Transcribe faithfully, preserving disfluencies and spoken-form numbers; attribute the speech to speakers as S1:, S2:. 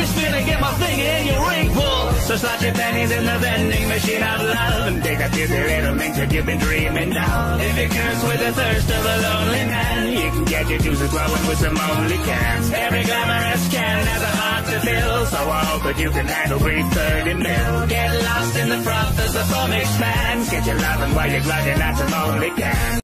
S1: me spin and get my finger in your ring pull. So slot your pennies in the vending machine of love and take a few little things that you've been dreaming of. If you curse with the thirst of a lonely man, you can get your juices flowing with some only cans. Every glamorous can has a heart to fill, so I hope that you can handle brief thirty mil. Get lost in the froth as the foam expands. Get your loving while you're glugging at some only cans.